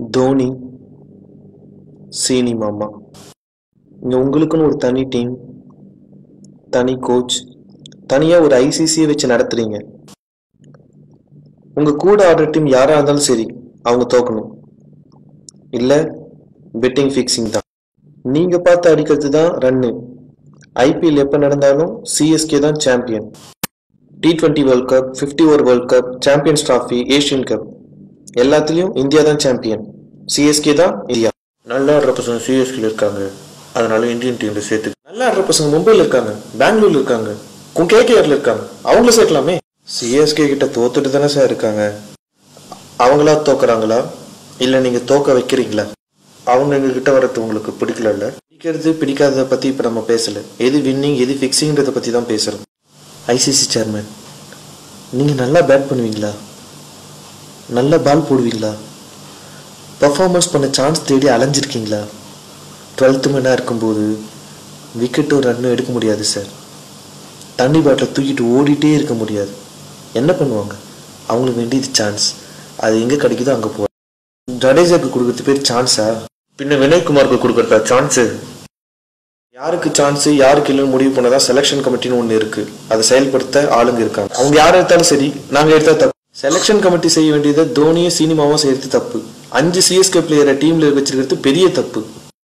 தோனி, சீனி மாமா. இங்கே உங்களுக்குன்னு ஒரு தனி டீம், தனி கோச், தனியாக ஒரு ஐசிசியை வச்சு நடத்துறீங்க. உங்கள் கூட ஆடுற டீம் யாராக இருந்தாலும் சரி, அவங்க தோக்கணும். இல்லை பெட்டிங் ஃபிக்ஸிங் தான். நீங்கள் பார்த்து அடிக்கிறது தான் ரன்னு. ஐபிஎல் எப்போ நடந்தாலும் சிஎஸ்கே தான் champion. T20 world cup, 50 over world cup, champions trophy, Asian cup எல்லாத்துலேயும் இந்தியா தான் சாம்பியன். சிஎஸ்கே தான் இந்தியா. நல்லா ஆடுற பசங்க சிஎஸ்கேல இருக்காங்க, அதனால இந்தியன் டீம்ல சேர்த்து. நல்லா ஆடுற பசங்க மும்பையில் இருக்காங்க, பெங்களூர்ல இருக்காங்க, கேகேஆர்ல இருக்காங்க, அவங்கள சேர்க்கலாமே. சிஎஸ்கே கிட்ட தோத்துட்டு தானே சார் இருக்காங்க. அவங்களா தோக்குறாங்களா இல்லை நீங்கள் தோக்க வைக்கிறீங்களா? அவங்க எங்ககிட்ட வர்றது உங்களுக்கு பிடிக்கல. பிடிக்கிறது பிடிக்காததை பற்றி இப்போ நம்ம பேசலை. எது வின்னிங் எது ஃபிக்ஸிங்கிறத பற்றி தான் பேசுகிறோம். ஐசிசி சேர்மேன், நீங்கள் நல்லா பேட் பண்ணுவீங்களா? நல்லா பால் போடுவீங்களா? பர்ஃபார்மன்ஸ் பண்ண சான்ஸ் தேடி அலைஞ்சிருக்கீங்களா? 12th மேனாக இருக்கும்போது விக்கெட்டும் ரன்னும் எடுக்க முடியாது சார். தண்ணி பாட்டில் தூக்கிட்டு ஓடிட்டே இருக்க முடியாது. என்ன பண்ணுவாங்க? அவங்களுக்கு வேண்டியது சான்ஸ். அது எங்கே கிடைக்குதோ அங்கே போவாங்க. ஜடேஜாக்கு கொடுக்கறது பேர் சான்ஸா? பின்ன வினய்குமாருக்கு கொடுக்குறதா சான்ஸு? யாருக்கு சான்ஸு யாருக்கு இல்லைன்னு முடிவு பண்ணதான் செலெக்ஷன் கமிட்டின்னு ஒன்று இருக்கு. அதை செயல்படுத்த ஆளுங்க இருக்காங்க. அவங்க யார் எடுத்தாலும் சரி, நாங்கள் எடுத்தா தப்பு. செலெக்ஷன் கமிட்டி செய்ய வேண்டியதை தோனியும் சினிமாவும் செய்யறது தப்பு. 5 சிஎஸ்கே பிளேயரை டீம்ல வச்சிருக்கிறது பெரிய தப்பு.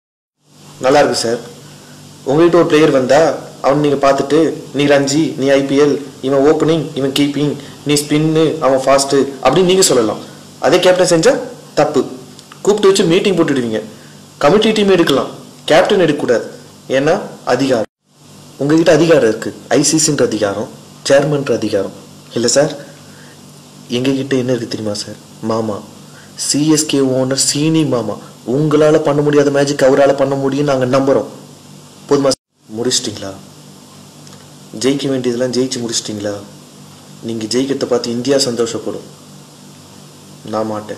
நல்லா இருக்கு சார். உங்ககிட்ட ஒரு பிளேயர் வந்தா அவன் நீங்க பார்த்துட்டு நீ ரஞ்சி, நீ ஐபிஎல், இவன் ஓப்பனிங், இவன் கீப்பிங், நீ ஸ்பின்னு, அவன் ஃபாஸ்ட்டு அப்படின்னு நீங்க சொல்லலாம். அதே கேப்டன் செஞ்சா தப்பு. கூப்பிட்டு வச்சு மீட்டிங் போட்டுடுவீங்க. கமிட்டி டீம் எடுக்கலாம், கேப்டன் எடுக்கக்கூடாது. ஏன்னா அதிகாரம் உங்ககிட்ட அதிகாரம் இருக்கு. ஐசிசின்ற அதிகாரம், சேர்மன்ற அதிகாரம் இல்லை சார். எங்ககிட்ட என்ன இருக்கு தெரியுமா சார்? மாமா, சிஎஸ்கே ஓனர் சீனி மாமா. உங்களால பண்ண முடியாத மேஜிக் அவரால் பண்ண முடியும் நாங்க நம்புறோம். போதுமா? முடிச்சிட்டிங்களா? ஜெயிக்க வேண்டியதெல்லாம் ஜெயிச்சு முடிச்சிட்டிங்களா? நீங்க ஜெயிக்கிறத பார்த்து இந்தியா சந்தோஷப்படும், நான் மாட்டேன்.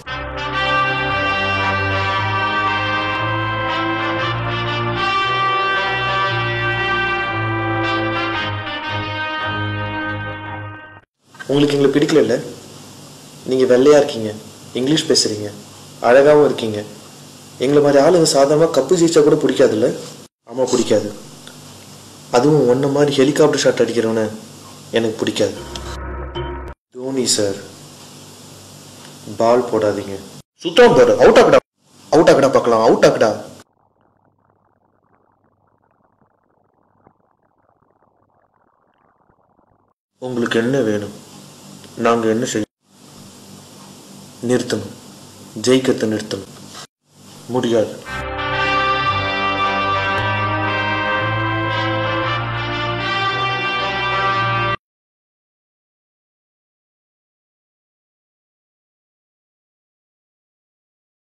உங்களுக்கு எங்களை பிடிக்கல இல்லை? நீங்கள் வெள்ளையாக இருக்கீங்க, இங்கிலீஷ் பேசுகிறீங்க, அழகாகவும் இருக்கீங்க. எங்களை மாதிரி ஆளுங்க சாதாரணமாக கப்பு ஜெயிச்சா கூட பிடிக்காதுல்ல? ஆமாம், பிடிக்காது. அதுவும் ஒன்றை மாதிரி ஹெலிகாப்டர் ஷாட் அடிக்கிறவன எனக்கு பிடிக்காது. தோனி சார், பால் போடாதீங்க. சுத்தம் பாரு. அவுட் ஆகடா, அவுட் ஆகடா பார்க்கலாம், அவுட் ஆகடா. உங்களுக்கு என்ன வேணும்? நாங்கள் என்ன செய்யணும்? நிறுத்தணும், ஜெயிக்கிறத நிறுத்தணும். முடியாது.